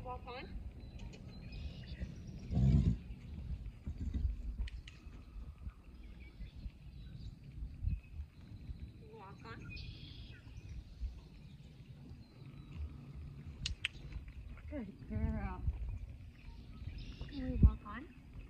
Walk on. Walk on. Good girl. Can we walk on?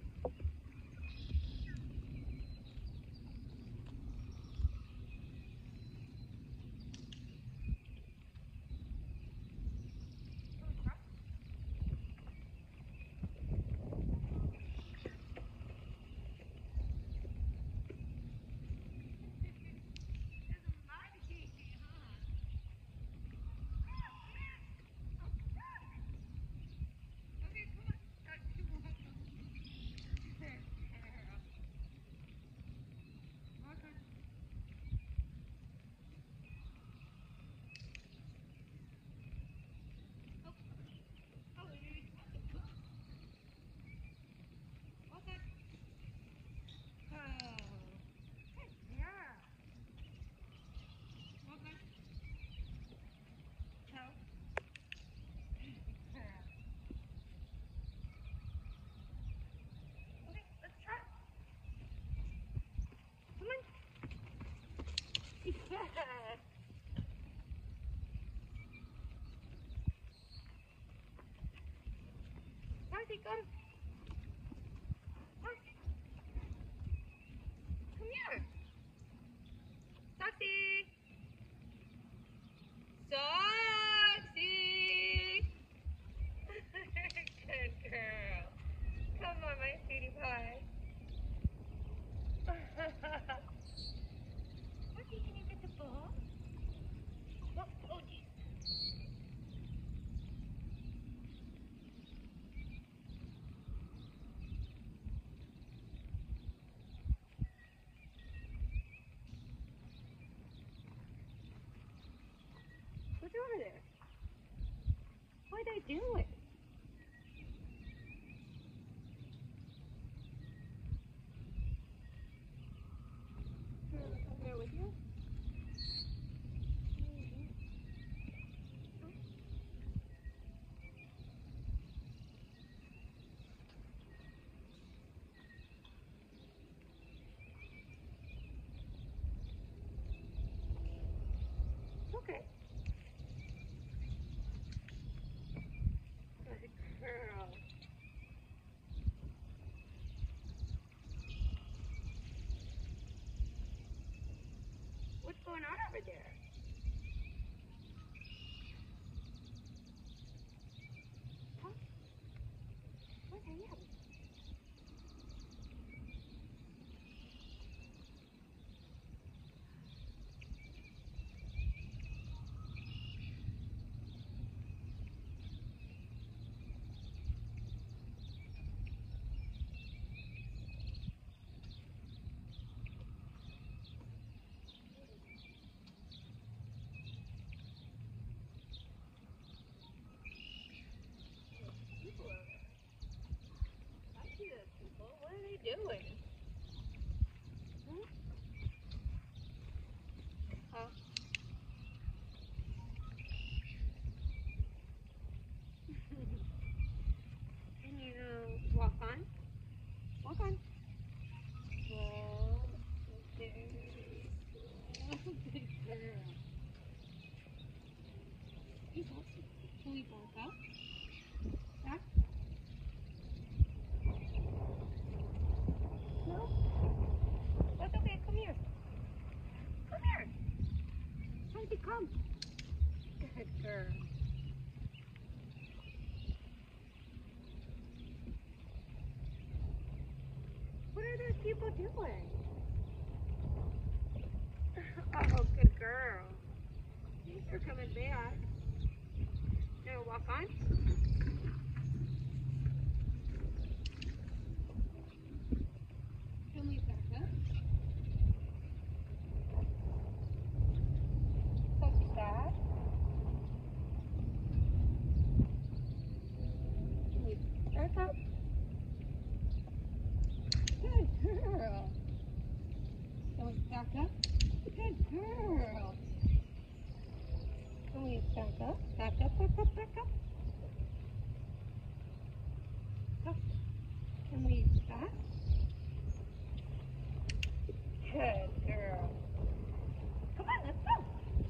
Socksie, go. Come here. Socksie. Socksie. Good girl. Come on, my sweetie pie. Socksie, can you get the ball? Oh, geez. What's over there? What'd I do it? Come here with you? Okay. Good girl. What's going on over there? Huh? What are you having? What are they doing? Hmm? Huh? Can you walk on? Walk on. Whoa. Okay. Good girl. He's awesome. Can we walk up? Back? No? That's okay. Come here. Come here. Socksie, come. Good girl. What are those people doing? Oh, good girl. Thanks for coming back. You want to walk on? Can we back up? Socksie, dad? Can we back up? Good girl. Can we back up? Good girl. Can we back up? Back up, back up, back up. Good girl. Come on, let's go.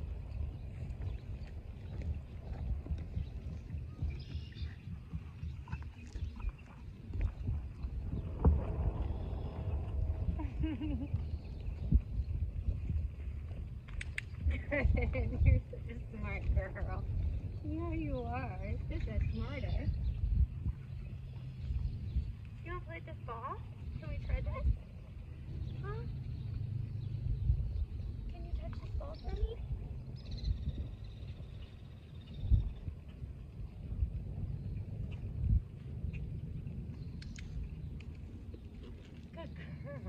You're such a smart girl. Yeah, you are. Such a smarter. You want to play this ball? Can we try this? Huh? Can you touch this ball for me? Good girl.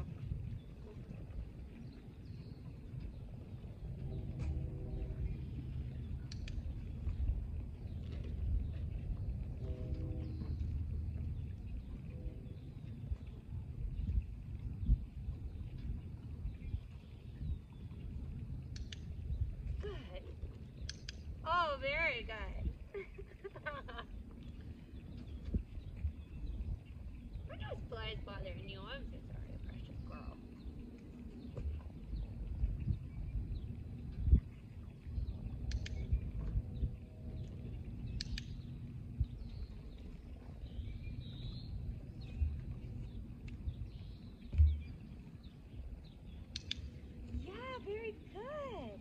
Good. Oh, very good. What are those flies bothering you? I'm so sorry, precious girl. Yeah, very good.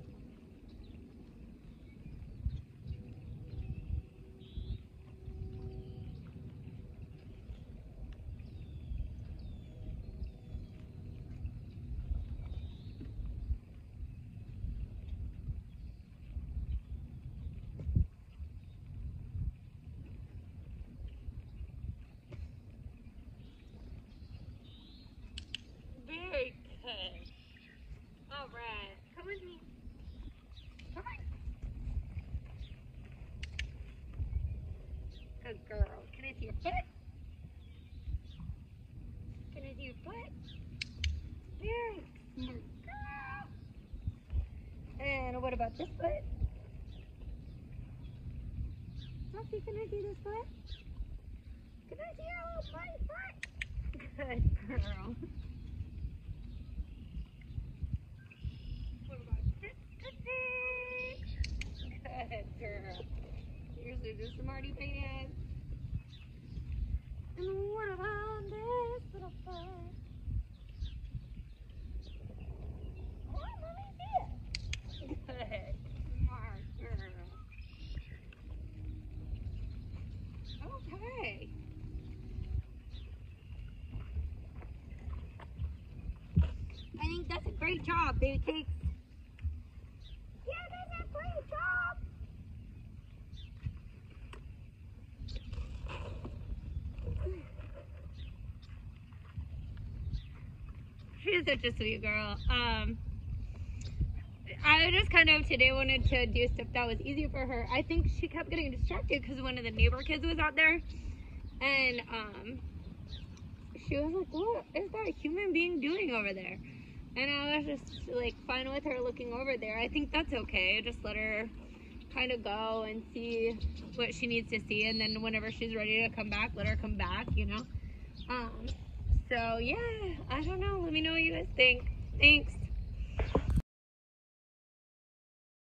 Very good. All right, come with me. Come on. Good girl. Can I see your foot? Can I see your foot? Very smart girl. And what about this foot? Socksie, can I see this foot? Can I see your little funny foot? Good girl. What about this foot? Good girl. Here's the smarty pants. And what about this little foot? Come on, let me see it. Good. Smart girl. Okay. I think that's a great job, baby cakes. Yeah, that's a great job. She's such a sweet girl. I just kind of today wanted to do stuff that was easier for her. I think she kept getting distracted because one of the neighbor kids was out there, and she was like, "What is that human being doing over there?" And I was just like fine with her looking over there. I think that's okay. Just let her kind of go and see what she needs to see, and then whenever she's ready to come back, let her come back, you know. So yeah, I don't know. Let me know what you guys think. Thanks.